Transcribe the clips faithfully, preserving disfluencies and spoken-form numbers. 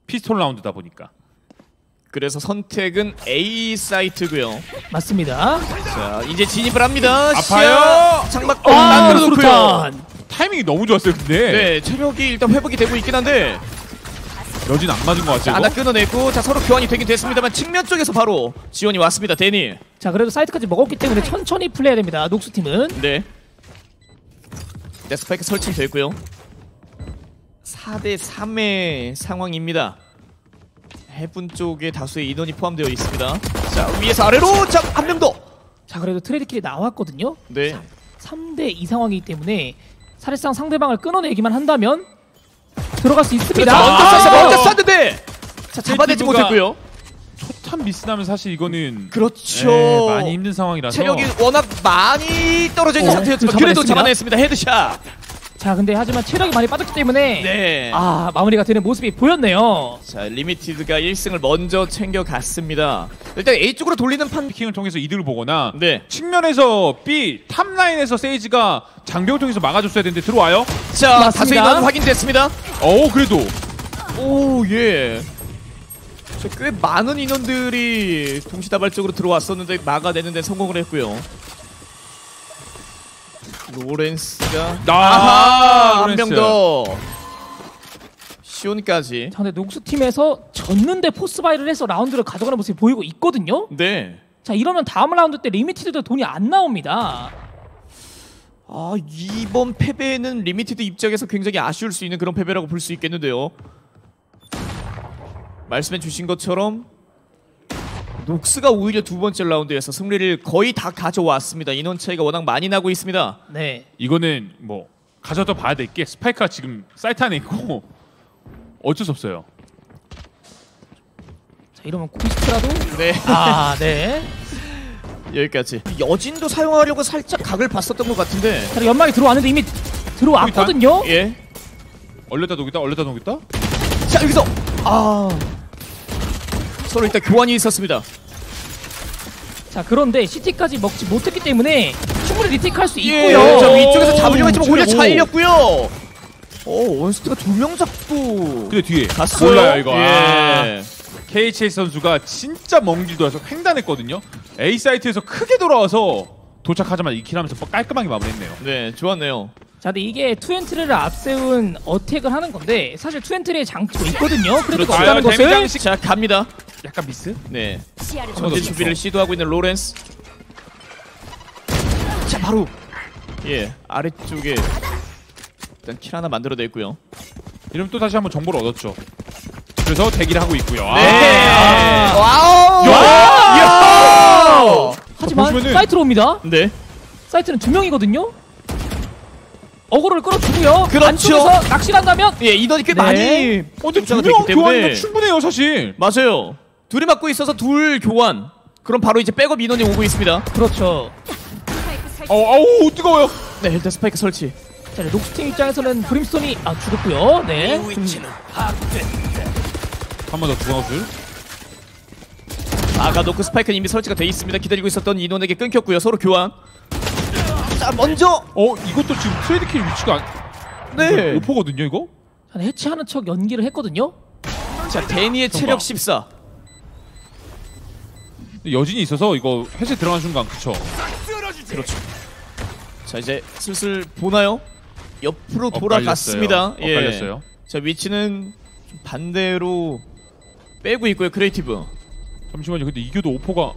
피스톨 라운드다 보니까. 그래서 선택은 A 사이트고요. 맞습니다. 자 이제 진입을 합니다. 아파요. 장막 아, 만들어놓고요. 타이밍이 너무 좋았어요. 근데 네 체력이 일단 회복이 되고 있긴 한데 여진 안 맞은 것 같아요. 자, 하나 끊어내고 자 서로 교환이 되긴 됐습니다만 측면 쪽에서 바로 지원이 왔습니다. 데니. 자 그래도 사이트까지 먹었기 때문에 천천히 플레이해야 됩니다. 녹스 팀은. 네. 네 스파이크 설치는 됐고요. 사 대 삼의 상황입니다. 해븐 쪽에 다수의 인원이 포함되어 있습니다. 자 위에서 아래로 자 한 명 더. 자 그래도 트레이드킬이 나왔거든요. 네. 삼 대 이 상황이기 때문에 사실상 상대방을 끊어내기만 한다면 들어갈 수 있습니다. 그렇죠. 먼저 아! 쐈어요. 먼저 쐈는데 자 잡아내지 트레이드가- 못했고요. 초탄 미스나면 사실 이거는 그렇죠. 네, 많이 힘든 상황이라서 체력이 워낙 많이 떨어져 있는 어, 상태였지만 그 그래도 잡아냈습니다. 잡아냈습니다. 헤드샷. 자 근데 하지만 체력이 많이 빠졌기 때문에 네. 아 마무리가 되는 모습이 보였네요. 자 리미티드가 일 승을 먼저 챙겨갔습니다. 일단 A 쪽으로 돌리는 판. 피킹을 통해서 이득을 보거나 네. 측면에서 B 탑라인에서 세이지가 장벽을 통해서 막아줬어야 되는데 들어와요. 자 맞습니다. 다수 인원 확인됐습니다. 어 그래도 오 예. 자, 꽤 많은 인원들이 동시다발적으로 들어왔었는데 막아내는 데 성공을 했고요. 로렌스가 아, 한 명 더. 시온까지. 자 근데 녹스 팀에서 졌는데 포스바이를 해서 라운드를 가져가는 모습이 보이고 있거든요. 네. 자 이러면 다음 라운드 때 리미티드도 돈이 안 나옵니다. 아 이번 패배는 리미티드 입장에서 굉장히 아쉬울 수 있는 그런 패배라고 볼 수 있겠는데요. 말씀해 주신 것처럼 녹스가 오히려 두 번째 라운드에서 승리를 거의 다 가져왔습니다. 인원 차이가 워낙 많이 나고 있습니다. 네. 이거는 뭐 가져다 봐야 될 게 스파이크가 지금 사이트 안에 있고 어쩔 수 없어요. 자 이러면 고스트라도 네. 아 네. 여기까지. 여진도 사용하려고 살짝 각을 봤었던 것 같은데. 자 연막이 들어왔는데 이미 들어왔거든요. 예. 얼렸다 녹였다 얼렸다 녹였다. 자 여기서 아 서로 일단 교환이 있었습니다. 자 그런데 시티까지 먹지 못했기 때문에 충분히 리테이크할 수 예. 있고요. 자 위쪽에서 잡으려고 했지만 오히려 오. 잘렸고요. 오 원스트가 두 명 잡고 근데 뒤에 갔어요. 몰라요 이거. 예. 아, 케이에이치 선수가 진짜 먼 길 돌아서 횡단했거든요. A 사이트에서 크게 돌아와서 도착하자마자 이 킬하면서 깔끔하게 마무리했네요. 네 좋았네요. 자 근데 이게 투엔트리를 앞세운 어택을 하는 건데 사실 투엔트리의 장치도 있거든요. 그래도 그렇죠. 없다는 것을 데미장식 자 갑니다. 약간 미스? 네. 시야를 전진 준비를 시도하고 있는 로렌스. 자 바로 예 아래쪽에 일단 킬 하나 만들어냈고요. 이러면 또 다시 한번 정보를 얻었죠. 그래서 대기를 하고 있고요. 네. 아, 와우. 야! 야! 하지만 보시면은- 사이트로 옵니다. 네. 사이트는 두 명이거든요. 어그로를 끌어주고요. 그렇죠. 안쪽에서 낚시를 한다면 예 인원이 꽤 네. 많이 어, 근데 숫자가 두명 됐기 교환이면 때문에 충분해요 사실. 맞아요. 둘이 맞고 있어서 둘 교환. 그럼 바로 이제 백업 인원이 오고 있습니다. 그렇죠. 어, 아우 뜨거워요. 네 일단 스파이크 설치. 자 녹스팀 입장에서는 브림스톤이 아 죽었고요. 네. 한 번 더 두가웃을. 아까 노크 스파이크는 이미 설치가 돼 있습니다. 기다리고 있었던 인원에게 끊겼고요. 서로 교환. 자 먼저 어 이것도 지금 트레이드킬 위치가 안... 네. 오퍼거든요 이거? 자, 해체하는 척 연기를 했거든요. 자 데니의 체력 십사. 여진이 있어서 이거 해제 들어간 순간 그쵸? 그렇죠. 자 이제 슬슬 보나요? 옆으로 엇갈렸어요. 돌아갔습니다. 예. 엇갈렸어요. 자 위치는 좀 반대로 빼고 있고요. 크리에이티브. 잠시만요. 근데 이겨도 오퍼가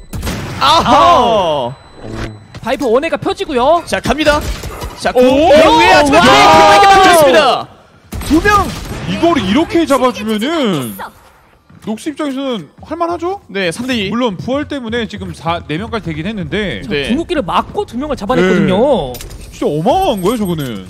아하. 바이퍼 원회가 펴지고요. 자 갑니다. 자 오! 공격에 하지만 크리에이티브에게 막혔습니다. 두 명. 이거를 이렇게 잡아주면은 녹스 입장에서는 할만하죠? 네 삼 대 이. 물론 부활 때문에 지금 사, 네 명까지 되긴 했는데 네. 궁극기를 맞고 두 명을 잡아냈거든요. 진짜 어마어마한 거예요 저거는.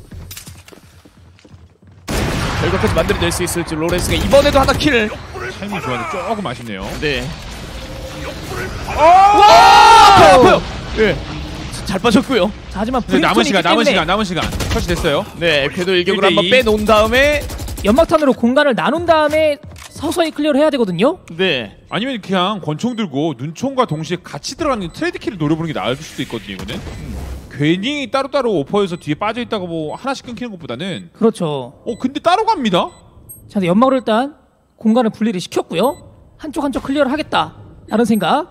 결과까지 만들어낼 수 있을지 로렌스가 이번에도 하나 킬. 타이밍 좋아하는데 조금 아쉽네요. 네. 아! 와! 아파요 아파요. 예. 잘 빠졌고요. 자, 하지만 근데 남은 브림스톤이 시간 있기 남은 때문에 시간 남은 시간 설치됐어요. 네 궤도 일격으로 일 대 한번 이. 빼놓은 다음에 연막탄으로 공간을 나눈 다음에 서서히 클리어를 해야 되거든요. 네. 아니면 그냥 권총 들고 눈총과 동시에 같이 들어가는 트레이드 킬을 노려보는 게 나을 수도 있거든요 이거는. 음. 괜히 따로따로 오퍼에서 뒤에 빠져있다가 뭐 하나씩 끊기는 것보다는 그렇죠. 어 근데 따로 갑니다. 자, 근데 연막으로 일단 공간을 분리를 시켰고요. 한쪽 한쪽 클리어를 하겠다라는 생각.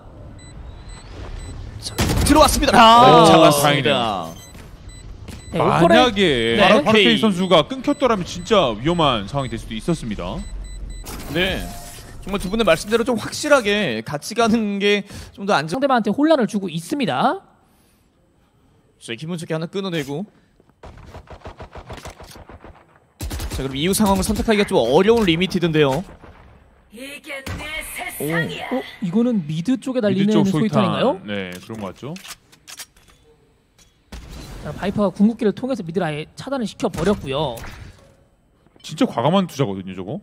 들어왔습니다. 아, 오, 다행이네요. 네, 오퍼레- 만약에 네. 하르케이 선수가 끊겼더라면 진짜 위험한 상황이 될 수도 있었습니다. 네. 정말 두 분의 말씀대로 좀 확실하게 같이 가는 게 좀 더 안전. 상대방한테 혼란을 주고 있습니다. 자, 기분 좋게 하나 끊어내고. 자, 그럼 이후 상황을 선택하기가 좀 어려운 리미티드인데요. 이게 내 세상이야. 어? 이거는 미드 쪽에 달리는 미드 쪽 소이탄인가요? 네, 그런 것 같죠. 자, 바이퍼가 궁극기를 통해서 미드를 아예 차단을 시켜버렸고요. 진짜 과감한 투자거든요, 저거.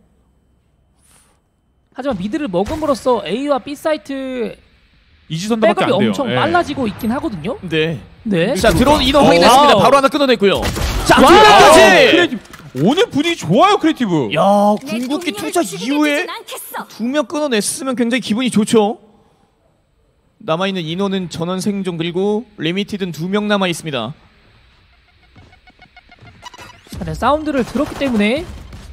하지만 미드를 먹음으로써 A와 B 사이트 이지선다밖에 백업이 안 돼요. 엄청 예. 빨라지고 있긴 하거든요. 네. 네. 자, 들어온 인원 어, 확인했습니다. 와우. 바로 하나 끊어냈고요. 자, 와우. 뒤에까지. 크리에이티브. 오늘 분위기 좋아요, 크리에이티브. 야, 내 궁극기 동료를 투자 죽이게 이후에 되진 않겠어. 두 명 끊어냈으면 굉장히 기분이 좋죠. 남아있는 인원은 전원 생존 그리고 리미티드는 두 명 남아 있습니다. 자, 네, 사운드를 들었기 때문에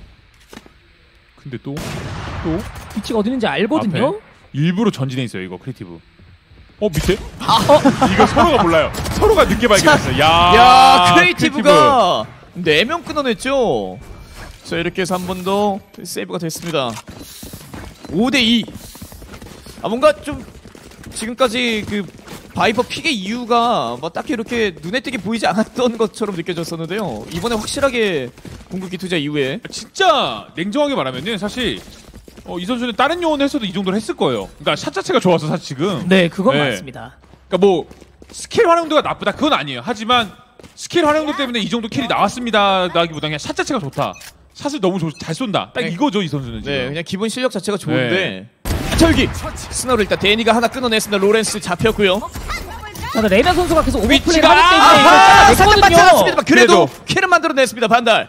근데 또 또 위치가 어디 있는지 알거든요. 앞에 일부러 전진해 있어요, 이거 크리에이티브. 어, 밑에? 어, 이거 서로가 몰라요. 서로가 늦게 발견했어요. 야, 야, 크리에이티브가 네 명 끊어냈죠. 자, 이렇게 해서 한 번 더 세이브가 됐습니다. 오 대 이. 아, 뭔가 좀 지금까지 그 바이퍼 픽의 이유가 뭐 딱히 이렇게 눈에 띄게 보이지 않았던 것처럼 느껴졌었는데요. 이번에 확실하게 궁극기 투자 이후에 진짜 냉정하게 말하면은 사실 어, 이 선수는 다른 요원 했어도 이 정도로 했을 거예요. 그러니까 샷 자체가 좋아서 사실 지금. 네, 그건 네. 맞습니다. 그러니까 뭐 스킬 활용도가 나쁘다 그건 아니에요. 하지만 스킬 활용도 때문에 이 정도 킬이 나왔습니다라기보다 그냥 샷 자체가 좋다. 샷을 너무 좋- 잘 쏜다. 딱 네. 이거죠, 이 선수는 지금. 네, 그냥 기본 실력 자체가 좋은데. 자, 여기 스너를 일단 데니가 하나 끊어냈습니다. 로렌스 잡혔고요. 자, 레나 선수가 계속 오버플레이를 위치가 하기 때문에 아하! 이걸 살짝 맞지 잘랐거든요. 않았습니다만 그래도 그래도. 킬은 만들어냈습니다. 반달.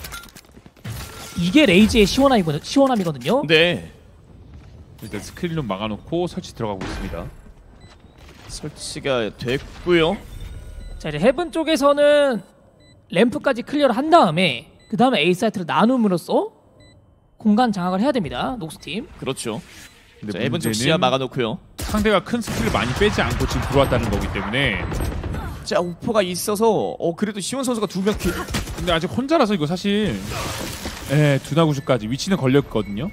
이게 레이지의 시원함이거든, 시원함이거든요. 네. 일단 스크린룸 막아놓고 설치 들어가고 있습니다. 설치가 됐고요. 자, 이제 헤븐 쪽에서는 램프까지 클리어를 한 다음에 그 다음에 A 사이트를 나눔으로써 공간 장악을 해야 됩니다. 녹스팀. 그렇죠. 근데 자, 에븐 쪽 문제는 시야 막아놓고요. 상대가 큰 스킬을 많이 빼지 않고 지금 들어왔다는 거기 때문에. 자, 오퍼가 있어서 어 그래도 시원 선수가 두 명 킬. 근데 아직 혼자라서 이거 사실 예, 두나구주까지 위치는 걸렸거든요.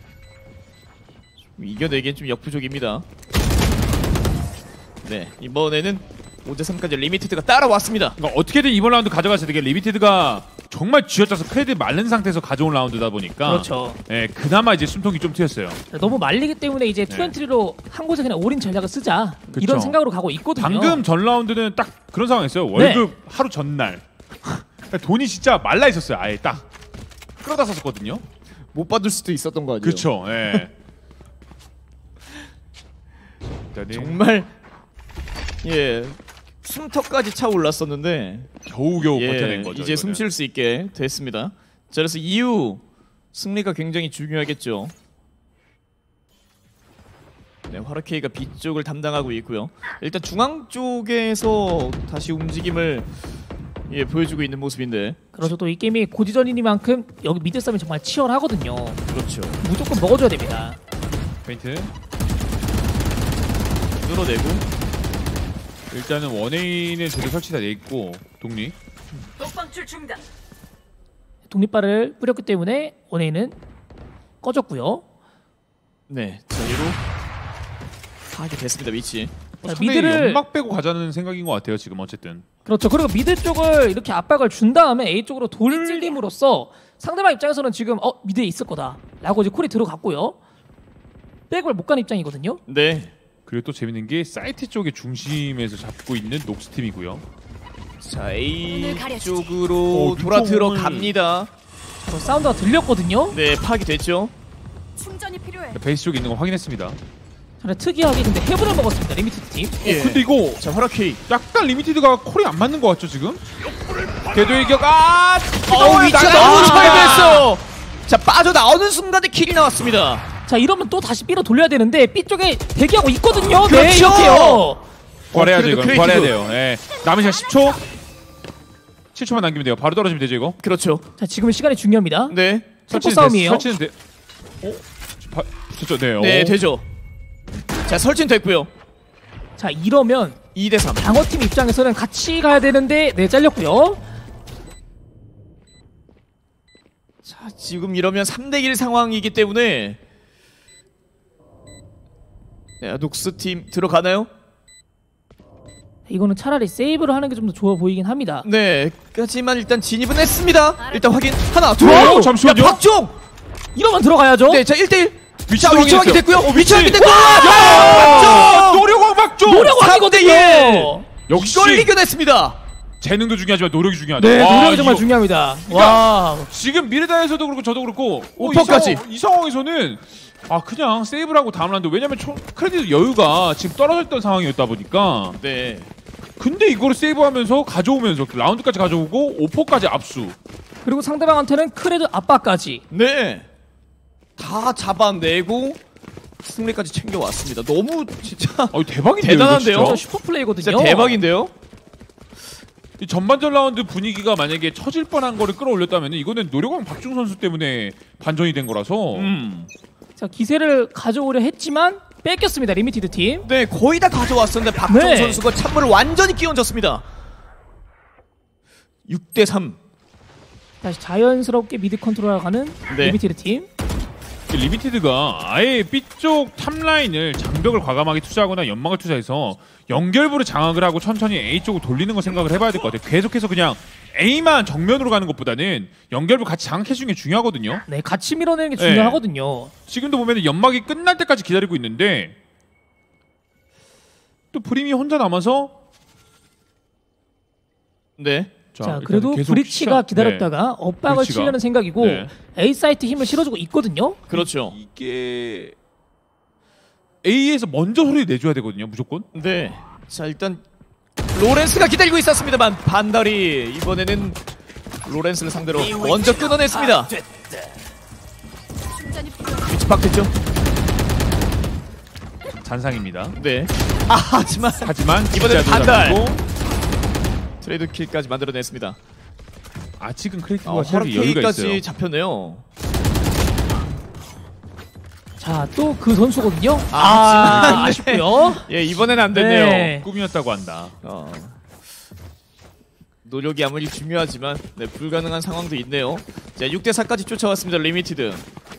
이겨내기엔 좀 역부족입니다. 네, 이번에는 오 대 삼까지 리미티드가 따라왔습니다. 그러니까 어떻게든 이번 라운드 가져가셔야 되게 리미티드가 정말 쥐어짜서 크레딧 마른 상태에서 가져온 라운드다 보니까 그렇죠. 예, 그나마 이제 숨통이 좀 트였어요. 너무 말리기 때문에 이제 네. 투엔트리로 한 곳에 그냥 올인 전략을 쓰자 그쵸. 이런 생각으로 가고 있거든요. 방금 전 라운드는 딱 그런 상황이었어요. 월급 하루 전날 그러니까 돈이 진짜 말라 있었어요. 아예 딱 끌어다 썼거든요. 못 받을 수도 있었던 거 아니에요? 그렇죠. 예. 일단은 정말 예 숨턱까지 차 올랐었는데 겨우겨우 예, 버텨낸 거죠. 이제 숨 쉴 수 있게 됐습니다. 자, 그래서 이후 승리가 굉장히 중요하겠죠. 네, 화르케이가 B 쪽을 담당하고 있고요. 일단 중앙 쪽에서 다시 움직임을 예, 보여주고 있는 모습인데. 그래서 또 이 게임이 고지전이니만큼 여기 미드 싸움이 정말 치열하거든요. 그렇죠. 무조건 먹어줘야 됩니다. 페인트. 뚫어내고. 일단은 원에이는 제대로 설치가 돼 있고 독립. 독방출 중단. 독립발을 뿌렸기 때문에 원에이는 꺼졌고요. 네, 저기로 파악이 됐습니다. 위치. 자, 상대히 미드를- 연막 빼고 가자는 생각인 것 같아요. 지금 어쨌든. 그렇죠. 그리고 미드 쪽을 이렇게 압박을 준 다음에 A 쪽으로 돌림으로써 상대방 입장에서는 지금 어 미드에 있을 거다라고 이제 콜이 들어갔고요. 백을 못 가는 입장이거든요. 네. 그리고 또 재밌는 게 사이트 쪽의 중심에서 잡고 있는 녹스 팀이고요. 자, A 오늘 가려주지. 쪽으로 어, 돌아 유통을- 들어갑니다. 저 사운드가 들렸거든요. 네, 파악이 됐죠. 충전이 필요해. 베이스 쪽에 있는 거 확인했습니다. 저는 특이하게 근데 해븐을 먹었습니다. 리미티드 팀. 예. 어, 근데 이거 자, 화라케이. 약간 리미티드가 콜이 안 맞는 것 같죠 지금? 궤도의 격 아! 어, 위치가 너무 차이됐어요. 자, 빠져나오는 순간에 킬이 나왔습니다. 자 이러면 또 다시 B로 돌려야 되는데 B 쪽에 대기하고 있거든요. 네 그렇죠. 이렇게요. 구할해야죠 그래도 이건. 크리에이티브. 구할해야 돼요. 예. 남은 시간 십 초. 칠 초만 남기면 돼요. 바로 떨어지면 되죠 이거. 그렇죠. 자 지금은 시간이 중요합니다. 네. 템포 설치는 싸움이에요. 됐- 설치는 돼. 바, 붙었죠. 네. 네, 어. 되죠. 자, 설치는 됐고요. 자 이러면 이 대 삼. 방어팀 입장에서는 같이 가야 되는데 네 잘렸고요. 자, 지금 이러면 삼 대 일 상황이기 때문에 네, 녹스 팀 들어가나요? 이거는 차라리 세이브를 하는 게 좀 더 좋아 보이긴 합니다. 네, 하지만 일단 진입은 했습니다. 일단 확인. 하나, 둘. 어, 잠시만요. 야, 박종! 이러면 들어가야죠. 네, 자, 일 대 일. 위치 자, 위치 확인 확인했어요. 됐고요. 어, 위치 위치. 확인 됐고. 야! 노력왕 박종. 노력왕이거든요. 역시 이걸 이겨냈습니다. 재능도 중요하지만 노력이 중요하다. 네, 와, 노력이 정말 이거 중요합니다. 와, 지금 미르다에서도 그렇고 저도 그렇고 어, 오퍼까지. 이, 상황, 이 상황에서는 아 그냥 세이브를 하고 다음 라운드 왜냐면 초, 크레딧 여유가 지금 떨어졌던 상황이었다 보니까 네. 근데 이거를 세이브하면서 가져오면서 라운드까지 가져오고 오퍼까지 압수. 그리고 상대방한테는 크레드 압박까지. 네. 다 잡아내고 승리까지 챙겨왔습니다. 너무 진짜 어 대박인데요. 대단한데요? 이거 저 진짜? 슈퍼 플레이거든요. 진짜 대박인데요. 이 전반전 라운드 분위기가 만약에 처질 뻔한 거를 끌어올렸다면 이거는 노력왕 박중 선수 때문에 반전이 된 거라서 음. 자 기세를 가져오려 했지만 뺏겼습니다. 리미티드 팀. 네, 거의 다 가져왔었는데 박종 네. 선수가 찬물을 완전히 끼얹었습니다. 육 대 삼. 다시 자연스럽게 미드 컨트롤하가는 네. 리미티드 팀. 리미티드가 아예 B쪽 탑라인을 장벽을 과감하게 투자하거나 연막을 투자해서 연결부를 장악을 하고 천천히 A 쪽으로 돌리는 거 생각을 해봐야 될 것 같아요. 계속해서 그냥 A만 정면으로 가는 것보다는 연결부 같이 장악해주는 게 중요하거든요. 네, 같이 밀어내는 게 네. 중요하거든요. 지금도 보면 연막이 끝날 때까지 기다리고 있는데 또 브림이 혼자 남아서 네. 자, 일단은 그래도 계속 브리치가 시작- 기다렸다가 네. 엇박을 브리치가. 치려는 생각이고 네. A 사이트 힘을 실어주고 있거든요. 그렇죠. 이게 A에서 먼저 소리 내줘야 되거든요, 무조건. 네. 자, 일단 로렌스가 기다리고 있었습니다만 반달이 이번에는 로렌스를 상대로 먼저 끊어냈습니다. 충전이 필요해. 위치 파악됐죠? 잔상입니다. 네. 아, 하지만 하지만 이번에는 진짜도 반달. 잡히고 트레이드 킬까지 만들어냈습니다. 아직은 크리티브가 어, 체력이 여유가 있어요. 허리케이까지 잡혔네요. 자, 또 그 선수거든요. 아, 아, 하지만- 아쉽고요. 예, 이번에는 안 됐네요. 네. 꿈이었다고 한다. 어. 노력이 아무리 중요하지만 네, 불가능한 상황도 있네요. 자, 육 대 사까지 쫓아왔습니다. 리미티드.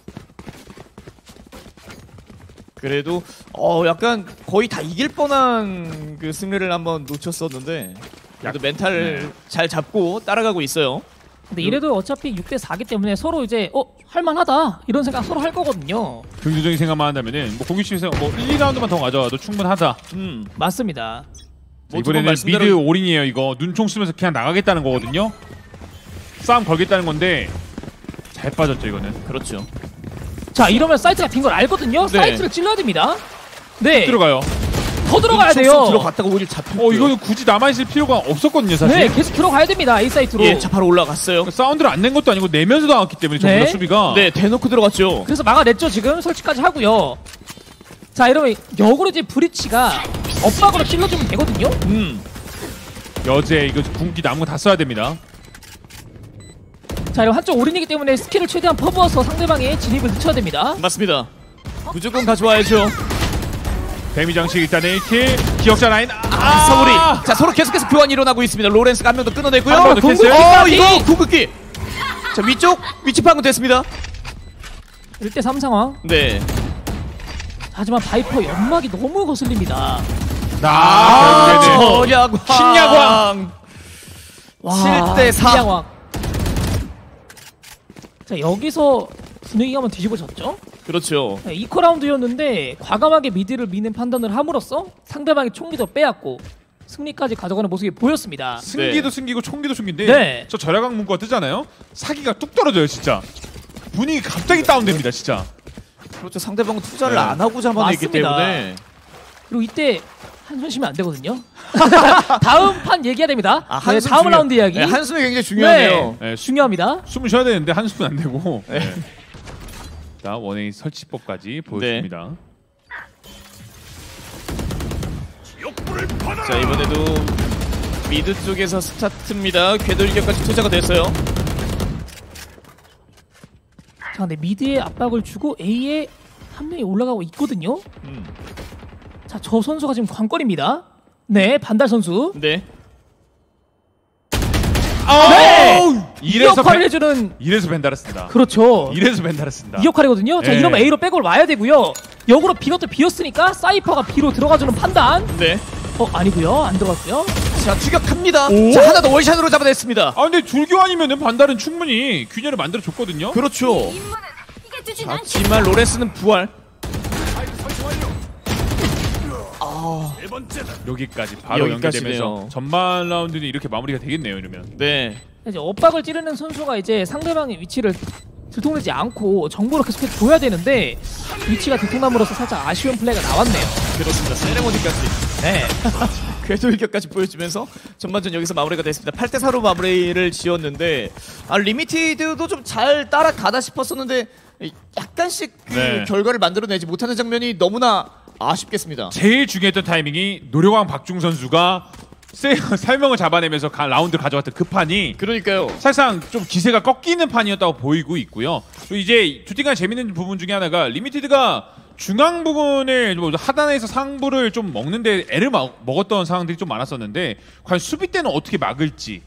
그래도 어 약간 거의 다 이길 뻔한 그 승리를 한번 놓쳤었는데 그래도 멘탈을 네. 잘 잡고 따라가고 있어요. 근데 이래도 어차피 육 대 사기 때문에 서로 이제 어 할만하다 이런 생각 서로 할 거거든요. 긍정적인 생각만 한다면은 뭐 공격심에서 뭐 일, 이 라운드만 더 가져와도 충분하다. 음. 맞습니다. 뭐 이번에는 두번 말씀대로- 미드 올인이에요. 이거 눈총 쓰면서 그냥 나가겠다는 거거든요. 싸움 걸겠다는 건데 잘 빠졌죠 이거는. 그렇죠. 자, 이러면 사이트가 빈 걸 알거든요. 네. 사이트를 찔러야 됩니다. 네, 들어가요. 더 들어가야 총 돼요. 들어갔다가 오히려 잡혔고요. 어 이거는 굳이 남아 있을 필요가 없었거든요 사실. 네, 계속 들어가야 됩니다. A 사이트로. 예, 자 바로 올라갔어요. 사운드를 안 낸 것도 아니고 내면서 나왔기 때문에 전부 다 네. 수비가. 네, 대놓고 들어갔죠. 그래서 막아냈죠. 지금 설치까지 하고요. 자, 이러면 역으로 이제 브리치가 엇박으로 찔러주면 되거든요. 음. 여제 이거 궁기 남은 거 다 써야 됩니다. 자, 이러면 한쪽 올인이기 때문에 스킬을 최대한 퍼부어서 상대방의 진입을 늦춰야 됩니다. 맞습니다. 무조건 가져와야죠. 데미 장식 일단 일 킬. 기억자 라인. 아, 서울이. 자, 서로 계속해서 교환이 일어나고 있습니다. 로렌스가 한 명 더 끊어내고요. 한명더 궁극기. 깼어요? 어, 이거 궁극기. 자, 위쪽 위치 파악은 됐습니다. 일 대 삼 상황. 네. 하지만 바이퍼 연막이 너무 거슬립니다. 아, 결국에는 저야광. 신야광. 와, 칠 대 사. 신양왕. 자, 여기서 분위기가 한번 뒤집어졌죠? 그렇죠. 네, 이코 라운드였는데 과감하게 미드를 미는 판단을 함으로써 상대방의 총기도 빼앗고 승리까지 가져가는 모습이 보였습니다. 승기도 네. 승기고 총기도 총기인데 네. 저 절약왕 문구가 뜨잖아요. 사기가 뚝 떨어져요 진짜. 분위기 갑자기 다운됩니다 진짜. 그렇죠. 상대방은 투자를 네. 안 하고 잡아내기 맞습니다. 때문에. 그리고 이때 한숨 쉬면 안 되거든요. 다음 판 얘기해야 됩니다. 아, 네, 한숨 다음 중요- 라운드 이야기. 네, 한숨이 굉장히 중요하네요. 네, 중요합니다. 숨을 쉬어야 되는데 한숨은 안 되고. 네. 자 원웨이 설치법까지 보여줍니다. 자, 이번에도 미드 쪽에서 스타트입니다. 궤돌격까지 투자가 됐어요. 자, 근데 미드에 압박을 주고 A에 한 명이 올라가고 있거든요. 음. 자, 저 선수가 지금 관건입니다. 네, 반달 선수. 네. 네! 이 이래서 역할을 벤- 해주는 이래서 벤다를 쓴다. 그렇죠. 이래서 벤다를 쓴다. 이 역할이거든요. 자, 예. 이러면 A로 백업을 와야 되고요. 역으로 B가 또 비었으니까 사이퍼가 B로 들어가주는 판단. 네. 어, 아니고요. 안 들어갔고요. 자, 추격합니다. 오? 자, 하나 더 월샷으로 잡아냈습니다. 아 근데 줄교환이면은 반달은 충분히 균열을 만들어 줬거든요. 그렇죠. 임무는 이게 주진 않지. 하지만 로렌스는 부활. 여기까지 바로 여기까지네요. 연결되면서 전반 라운드는 이렇게 마무리가 되겠네요. 이러면. 네. 이제 엇박을 찌르는 선수가 이제 상대방의 위치를 들통내지 않고 정보를 계속해서 줘야 되는데 위치가 들통남으로써 살짝 아쉬운 플레이가 나왔네요. 그렇습니다. 세레모니까지. 네. 궤도 일격까지 보여주면서 전반전 여기서 마무리가 됐습니다. 팔 대 사로 마무리를 지었는데 아, 리미티드도 좀 잘 따라가다 싶었었는데 약간씩 그 네. 결과를 만들어내지 못하는 장면이 너무나 아쉽겠습니다. 제일 중요했던 타이밍이 노력왕 박중 선수가 세, 설명을 잡아내면서 가, 라운드를 가져갔던 그 판이 그러니까요. 사실상 좀 기세가 꺾이는 판이었다고 보이고 있고요. 그리고 이제 두팀간 재밌는 부분 중에 하나가 리미티드가 중앙 부분을 뭐 하단에서 상부를 좀 먹는데 애를 마, 먹었던 상황들이 좀 많았었는데 과연 수비 때는 어떻게 막을지.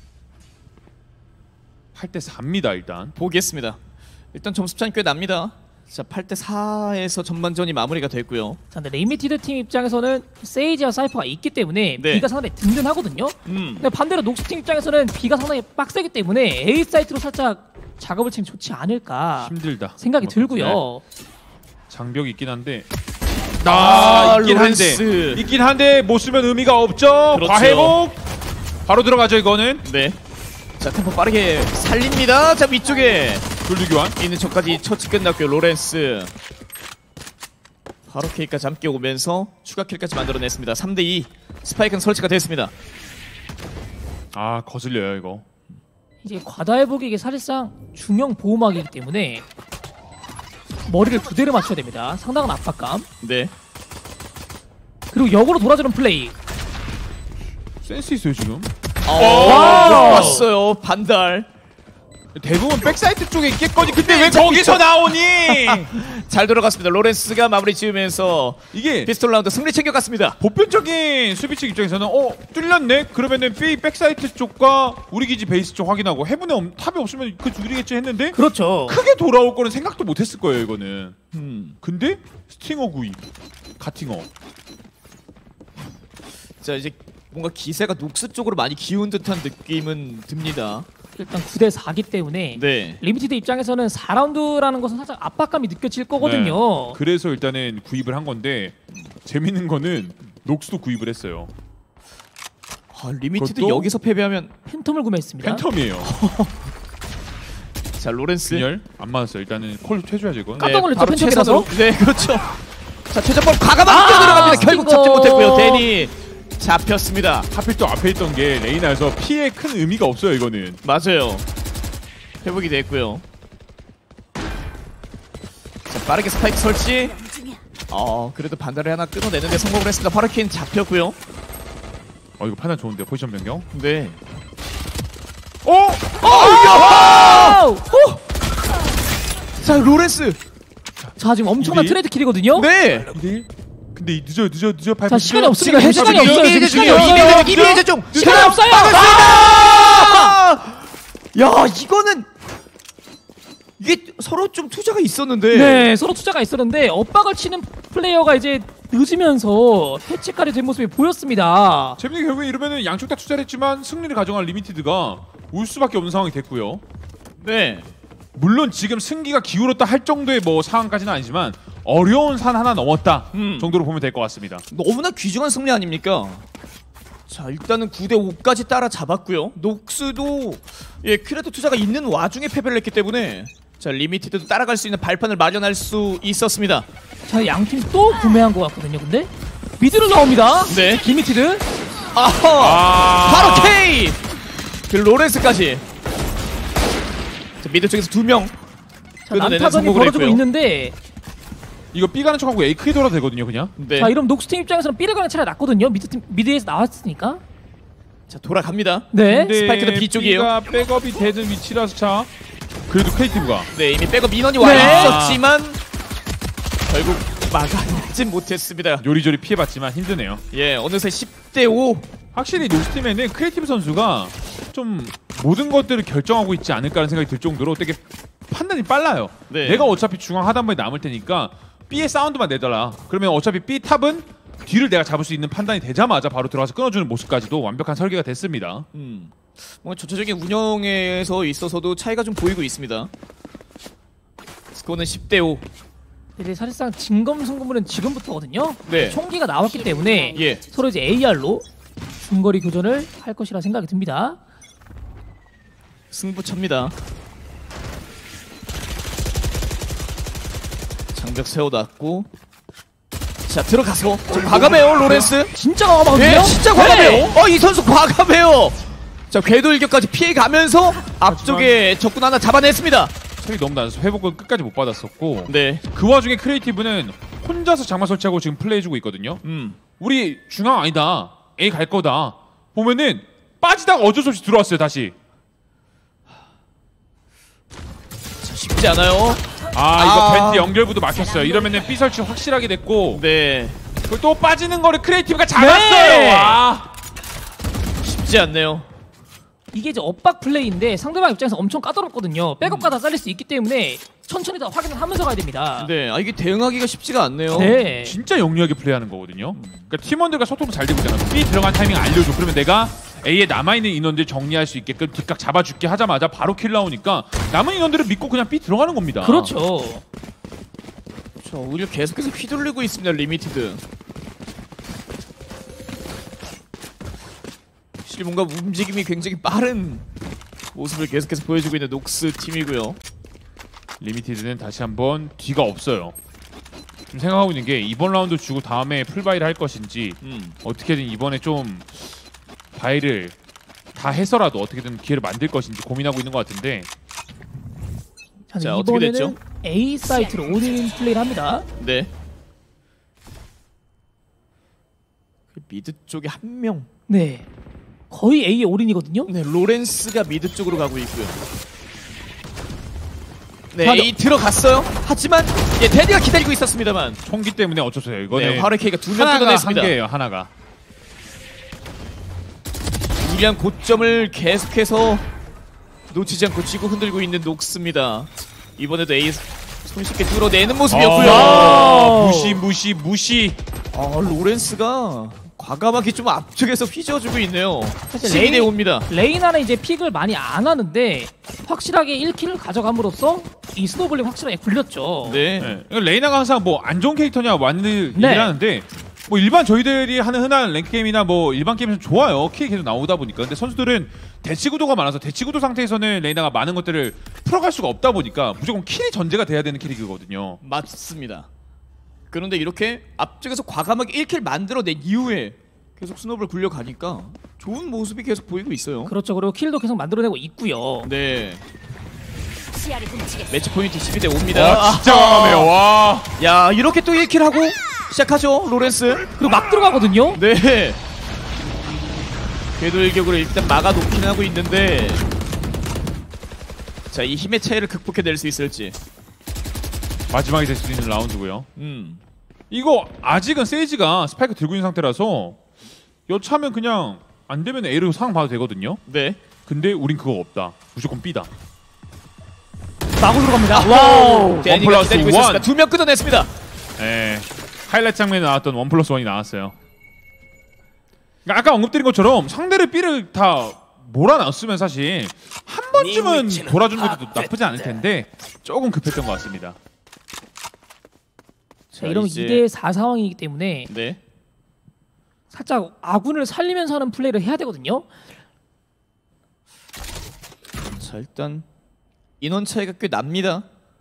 팔 대 사입니다 일단. 보겠습니다. 일단 점수 차이 꽤 납니다. 자, 팔 대 사에서 전반전이 마무리가 됐고요. 자, 근데 리미티드 팀 입장에서는 세이지와 사이퍼가 있기 때문에 네. B가 상당히 든든하거든요. 음. 근데 반대로 녹스 팀 입장에서는 B가 상당히 빡세기 때문에 A 사이트로 살짝 작업을 치면 좋지 않을까 힘들다. 생각이 네. 들고요. 장벽이 있긴 한데. 아, 아, 있긴 로렌스. 한데. 있긴 한데 못 쓰면 의미가 없죠. 그렇죠. 과회복. 바로 들어가죠 이거는. 네. 자, 템포 빠르게 살립니다. 자, 위쪽에 둘리 교환. 있는 척까지 처치 끝났고요. 로렌스 바로 K까지 함께 오면서 추가 킬까지 만들어냈습니다. 삼 대 이 스파이크는 설치가 됐습니다. 아 거슬려요 이거. 이제 과다 회복이 이게 사실상 중형 보호막이기 때문에 머리를 두 대를 맞춰야 됩니다. 상당한 압박감. 네. 그리고 역으로 돌아주는 플레이. 센스 있어요 지금. 와, 왔어요. 반달. 대부분 백사이트 쪽에 있겠거니. 근데 왜 거기서 나오니? 잘 들어갔습니다. 로렌스가 마무리 지으면서 이게 피스톨 라운드 승리 챙겨갔습니다. 보편적인 수비 측 입장에서는 어 뚫렸네. 그러면은 B 백사이트 쪽과 우리 기지 베이스 쪽 확인하고 해븐에 없, 탑이 없으면 그 둘이겠지 했는데 그렇죠. 크게 돌아올 거는 생각도 못했을 거예요 이거는. 음. 근데 스팅어 구이 가팅어. 자, 이제 뭔가 기세가 녹스 쪽으로 많이 기운 듯한 느낌은 듭니다. 일단 구 대 사기 때문에 네. 리미티드 입장에서는 사 라운드라는 것은 살짝 압박감이 느껴질 거거든요. 네. 그래서 일단은 구입을 한 건데 재밌는 거는 녹스도 구입을 했어요. 아, 리미티드 그것도- 여기서 패배하면 팬텀을 구매했습니다. 팬텀이에요. 자, 로렌스 균열 안 맞았어요. 일단은 콜 해줘야지 이건. 깜짝 놀랐죠, 바로 팬텀이라서? 최선으로. 네, 그렇죠. 자, 최전법 과감하게 아, 뛰어들어갑니다. 결국 잡지 이거. 못했고요. 데니 잡혔습니다. 하필 또 앞에 있던 게 레이나여서 피해 큰 의미가 없어요 이거는. 맞아요. 회복이 됐고요. 자, 빠르게 스파이크 설치. 어, 그래도 반달을 하나 끊어내는데 성공을 했습니다. 파르킨 잡혔고요. 어 이거 판단 좋은데요 포지션 변경. 네. 어? 와우! 자, 로렌스. 자, 지금 엄청난 이리? 트레이드 킬이거든요. 네. 이대 근데 늦어요 늦어요 늦어요. 자, 시간이 없습니다. 지금 시간이 지금 없어요. 이미지 지금 중이에요. 시간이 이미지 없어요. 중, 이미지 중. 시간이 없어요. 아! 야, 이거는 이게 서로 좀 투자가 있었는데. 네, 서로 투자가 있었는데 엇박을 치는 플레이어가 이제 늦으면서 해치까지 된 모습이 보였습니다. 재밌는 게 결국에 이러면은 양쪽 다 투자를 했지만 승리를 가져간 리미티드가 울 수밖에 없는 상황이 됐고요. 네. 물론 지금 승기가 기울었다 할 정도의 뭐 상황까지는 아니지만 어려운 산 하나 넘었다 음. 정도로 보면 될 것 같습니다. 너무나 귀중한 승리 아닙니까? 자, 일단은 구 대 오까지 따라잡았고요. 녹스도 예, 크레도 투자가 있는 와중에 패배를 했기 때문에 자, 리미티드도 따라갈 수 있는 발판을 마련할 수 있었습니다. 자, 양팀 또 구매한 것 같거든요. 근데 미드로 나옵니다. 네. 리미티드. 아하! 아 바로 K! 그 로렌스까지. 자, 미드 쪽에서 두 명 자, 끊어내는 난타전이 성공을 벌어지고 했고요. 있는데 이거 B 가는 척하고 A 크게 돌아도 되거든요 그냥. 네. 자, 이러면 녹스 팀 입장에서는 B를 가는 차라리 낫거든요. 미드 팀 미드에서 나왔으니까. 자, 돌아갑니다. 네. 근데 스파이크는 B 쪽이에요. B가 백업이 되는 위치라서 자 그래도 크리에이티브가 네, 이미 백업 인원이 와 네. 있었지만 결국 막아내진 못했습니다. 요리조리 피해봤지만 힘드네요. 예, 어느새 십 대 오. 확실히 노스팀에는 크리에이티브 선수가 좀 모든 것들을 결정하고 있지 않을까라는 생각이 들 정도로 되게 판단이 빨라요. 네. 내가 어차피 중앙 하단부에 남을 테니까 B의 사운드만 내더라. 그러면 어차피 B 탑은 뒤를 내가 잡을 수 있는 판단이 되자마자 바로 들어가서 끊어주는 모습까지도 완벽한 설계가 됐습니다. 음. 뭔가 전체적인 운영에서 있어서도 차이가 좀 보이고 있습니다. 스코어는 십 대 오. 근데 사실상 진검승부는 지금부터거든요. 네. 총기가 나왔기 때문에 예. 서로 이제 에이알로 중거리 교전을 할 것이라 생각이 듭니다. 승부처입니다. 장벽 세워놨고 자 들어가서 좀 과감해요 로렌스. 진짜 과감하거든요. 네, 진짜 과감해요. 네. 어, 이 선수 과감해요. 자 궤도 일격까지 피해가면서 앞쪽에 적군 하나 잡아냈습니다. 체력이 너무 낮아서 회복은 끝까지 못 받았었고 네. 그 와중에 크리에이티브는 혼자서 장막 설치하고 지금 플레이해주고 있거든요. 음. 우리 중앙 아니다. A 갈 거다. 보면은 빠지다가 어쩔 수 없이 들어왔어요 다시. 자, 쉽지 않아요. 아 이거 아. 밴드 연결부도 막혔어요. 이러면은 B 설치 확실하게 됐고 네. 그리고 또 빠지는 거를 크리에이티브가 잡았어요. 네. 와. 쉽지 않네요. 이게 이제 엇박 플레이인데 상대방 입장에서 엄청 까다롭거든요. 백업가 다 잘릴 수 있기 때문에 천천히 다 확인을 하면서 가야 됩니다. 네. 아 이게 대응하기가 쉽지가 않네요. 네. 진짜 영리하게 플레이하는 거거든요. 그러니까 팀원들과 소통도 잘 되고 있잖아. B 들어간 타이밍 알려줘. 그러면 내가 A에 남아있는 인원들 정리할 수 있게끔 뒷각 잡아줄게 하자마자 바로 킬 나오니까 남은 인원들을 믿고 그냥 B 들어가는 겁니다. 그렇죠. 자 오히려 계속해서 휘둘리고 있습니다 리미티드. 확실히 뭔가 움직임이 굉장히 빠른 모습을 계속해서 보여주고 있는 녹스 팀이고요. 리미티드는 다시 한번 뒤가 없어요. 지금 생각하고 있는 게 이번 라운드 주고 다음에 풀바이를 할 것인지 음. 어떻게든 이번에 좀 바이를 다 해서라도 어떻게든 기회를 만들 것인지 고민하고 있는 것 같은데 자, 자, 어떻게 이번에는 됐죠? A 사이트로 오인 플레이를 합니다. 네. 그 미드 쪽에 한 명. 네. 거의 A의 올인이거든요. 네, 로렌스가 미드 쪽으로 가고 있고요. 네, 맞아. A 들어갔어요. 하지만 예, 테디가 기다리고 있었습니다만. 총기 때문에 어쩔 수 없어요. 이거는 네, 화르케이가 두 명 하나가 뜯어냈습니다. 한계예요. 하나가. 유리한 고점을 계속해서 놓치지 않고 쥐고 흔들고 있는 녹스입니다. 이번에도 A 손쉽게 뚫어내는 모습이었고요. 아, 무시 무시 무시. 아, 로렌스가 과감하게 좀 앞쪽에서 휘저어주고 있네요. 사실 십이 대 레인- 오입니다. 레이나는 이제 픽을 많이 안 하는데 확실하게 일 킬을 가져감으로써 이 스노볼링 확실하게 굴렸죠. 네. 네. 이거 레이나가 항상 뭐 안 좋은 캐릭터냐 완전 네. 얘기를 하는데 뭐 일반 저희들이 하는 흔한 랭크 게임이나 뭐 일반 게임에서 좋아요. 킬이 계속 나오다 보니까. 근데 선수들은 대치 구도가 많아서 대치 구도 상태에서는 레이나가 많은 것들을 풀어갈 수가 없다 보니까 무조건 킬이 전제가 돼야 되는 캐릭이거든요. 맞습니다. 그런데 이렇게 앞쪽에서 과감하게 일 킬 만들어낸 이후에 계속 스노볼 굴려가니까 좋은 모습이 계속 보이고 있어요. 그렇죠. 그리고 킬도 계속 만들어내고 있고요. 네. 시야를 훔치겠어. 매치 포인트 십이 대 오입니다. 와 진짜 강하네요. 와. 야, 이렇게 또 일 킬 하고 시작하죠, 로렌스. 그리고 막 들어가거든요. 네. 궤도 일격으로 일단 막아놓긴 하고 있는데 자, 이 힘의 차이를 극복해낼 수 있을지. 마지막이 될 수 있는 라운드고요. 음. 이거 아직은 세이지가 스파이크 들고 있는 상태라서 여차하면 그냥 안 되면 A로 상황 봐도 되거든요. 네. 근데 우린 그거 없다. 무조건 B다. 마구 들어갑니다. 아, 와우. 데니가 플러스 기다리고 원. 있었습니다. 두 명 끊어냈습니다. 예. 하이라이트 장면에 나왔던 원 플러스 원이 나왔어요. 그러니까 아까 언급드린 것처럼 상대를 B를 다 몰아놨으면 사실 한 번쯤은 돌아주는 것도 나쁘지 않을 텐데 조금 급했던 것 같습니다. 자, 이러면 이제- 이 대 사 상황이기 때문에 네. 살짝 아군을 살리면서 하는 플레이를 해야 되거든요. 자, 일단 인원 차이가 꽤 납니다.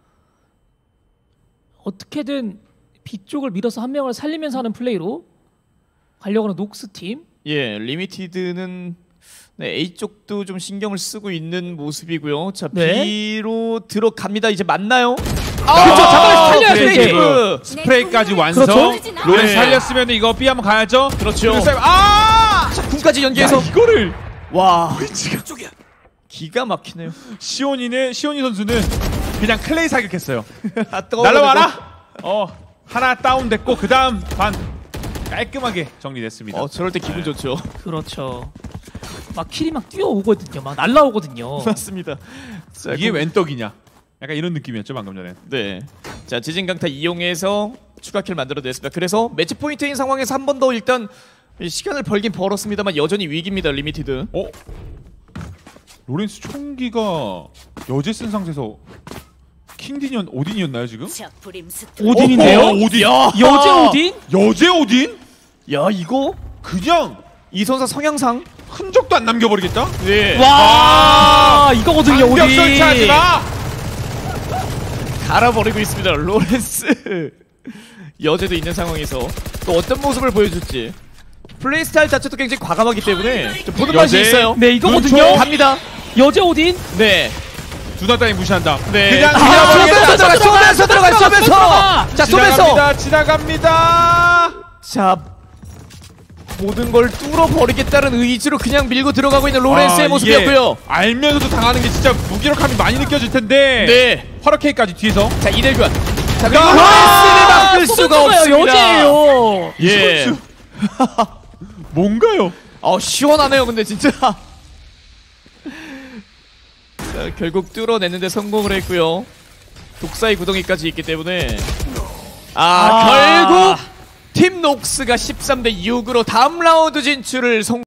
어떻게든 B 쪽을 밀어서 한 명을 살리면서 하는 플레이로 가려고 하는 녹스 팀. 예, 리미티드는 네, A 쪽도 좀 신경을 쓰고 있는 모습이고요. 자, 네. B로 들어갑니다. 이제 맞나요? 아, 그렇죠. 잡아내서 살려야죠, 크리에이티브. 스프레이까지 완성. 그렇죠. 로렌 네. 살렸으면 이거 B 한번 가야죠. 그렇죠. 그리고 아! 자, 궁까지 연계해서 야, 이거를 와, 기가 막히네요. 시온이는 시온이 선수는 그냥 클레이 사격했어요. 아, 떠오르는 거. 날라와라. 어 하나 다운됐고 그 다음 반 깔끔하게 정리됐습니다. 어 저럴 때 기분 네. 좋죠. 그렇죠. 막 킬이 막 뛰어오거든요. 막 날라오거든요. 맞습니다. 자, 이게 그- 웬 떡이냐? 약간 이런 느낌이었죠 방금 전에. 네. 자 지진강타 이용해서 추가 킬 만들어냈습니다. 그래서 매치 포인트인 상황에서 한 번 더 일단 시간을 벌긴 벌었습니다만 여전히 위기입니다. 리미티드. 어? 로렌스 총기가 여제 쓴 상태에서 킹디니언 오딘이었나요 지금? 저 브림스톤. 오딘인데요? 어, 오딘. 여제 오딘? 여제 오딘? 야 이거 그냥 이 선수 성향상. 흔적도 안 남겨버리겠다? 네. 와 이거거든요 반격 오딘. 설치하지 마! 갈아버리고 있습니다. 로렌스. 여제도 있는 상황에서 또 어떤 모습을 보여줄지. 플레이 스타일 자체도 굉장히 과감하기 때문에 좀 보는 맛이 여제. 있어요. 네 이거거든요. 눈총. 갑니다. 여제 오딘. 네. 두나 따위 무시한다. 네. 그냥 아, 지나가겠다. 쏘면서 들어가, 쏘면서 들어가, 쏘면서. 자, 쏘면서. 지나갑니다. 지나갑니다. 자, 모든 걸 뚫어버리겠다는 의지로 그냥 밀고 들어가고 있는 로렌스의 아, 모습이었고요. 이게 알면서도 당하는 게 진짜 무기력함이 많이 느껴질 텐데. 네. 허러케이까지 뒤에서. 자, 이대 교환. 자, 그리고 야! 로렌스를 막을 수가 없습니다. 여제예요. 예. 선수. 뭔가요? 어, 시원하네요, 근데 진짜. 자, 결국 뚫어내는데 성공을 했고요. 독사의 구덩이까지 있기 때문에. 아, 아. 결국 팀 녹스가 십삼 대 육으로 다음 라운드 진출을 성